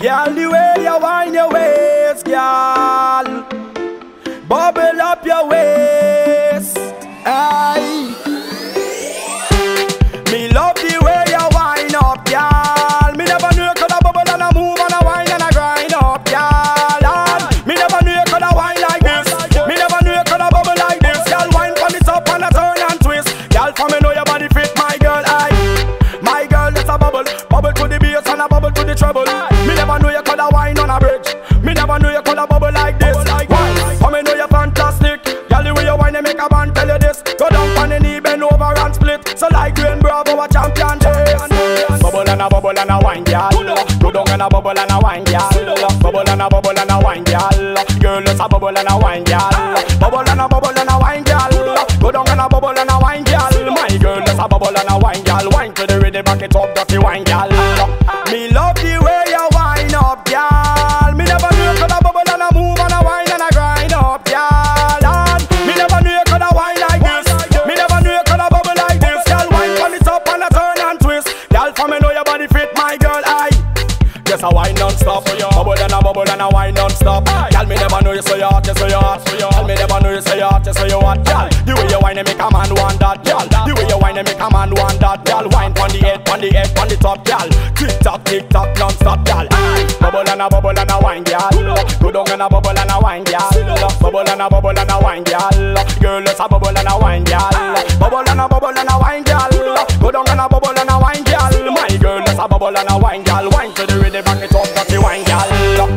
Girl, the way you wind your waist, girl, bubble up your waist. Aye. Me love the way you wind up, girl. Me never knew you could a bubble and a move and a wine and a grind up, girl. And me never knew you could a wine like this. Me never knew you could a bubble like this. Girl, wine from the top and a turn and twist. Girl, for me know your body fit, my girl. Aye. My girl, that's a bubble. Bubble to the bass and a bubble to the treble. Me never knew you could a wine on a bridge. Me never knew you could a bubble like this. Why? For me know you're fantastic. Girl, the way you wine, you make a band tell you this. Go down on the knee, bend over and split. So like you and Bravo, a champion this. Bubble and a wine, girl. Go down and a bubble and a wine, girl. Bubble and a wine, girl. Girl, it's a bubble and a wine, girl. Bubble and a wine, girl. Go down and a bubble and a wine, girl. My girl, it's a bubble and a wine, girl. Wine to the rhythm, back it up, dirty wine, girl. Me love the way you wine up, girl. Me never knew you could a bubble and a move and a wine and a grind up, girl. And me never knew you could a wine like this. Me never knew you could a bubble like this. Girl, wine from the top and a turn and twist. Girl, for me know your body fit, my girl. Aye. Yes, I wine non-stop. Bubble and a wine non-stop. Girl, me never know you so hot, you so hot. Girl, me never know you so hot, you so hot. Girl, the way you wine, you make a man want that. Girl, the way you wine, you make a man want that. Girl, wine on the head, on the top. Girl, tick tock, non-stop. Girl, bubble and a wine, girl. Go down and a bubble and a wine, girl. Bubble and a wine, girl. Girl, let's a bubble and a wine, girl. Bubble and a wine, girl. Go down and a bubble and a wine, girl. My girl, let's a bubble and a wine, girl. Wine to the rhythm, back it up, dirty wine, girl.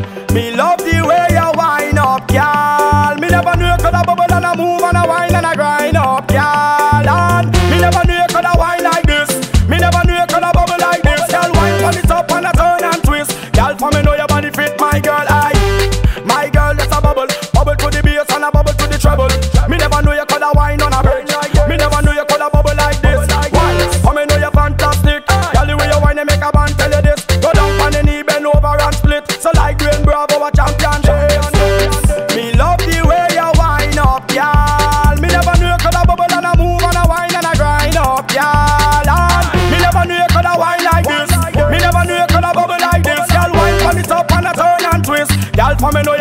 Me love the way you wine up, girl. Me never knew you could a bubble and a move and a wine and a grind up, girl. And me never knew you could a wine like this. Me never knew you could a bubble like this. Girl, wine from the top and a turn and twist. Girl, for me know your body fit, my girl. Aye. My girl, that's a bubble. Bubble to the bass and a bubble to the treble. Me never knew you could a wine on a bridge. Me never knew you could a bubble like this. Why? For me know you're fantastic. Girl, the way you wine, you make a band tell you this. Go down on the knee, bend over and split. So like you and Bravo, a champion this. Me love the way you wine up, y'all. Me never knew you could a bubble and a move and a wine and a grind up, y'all. And me never knew you could a wine like this. Me never knew you could a bubble like this. Girl, wine from the top and a turn and twist. Girl, for me know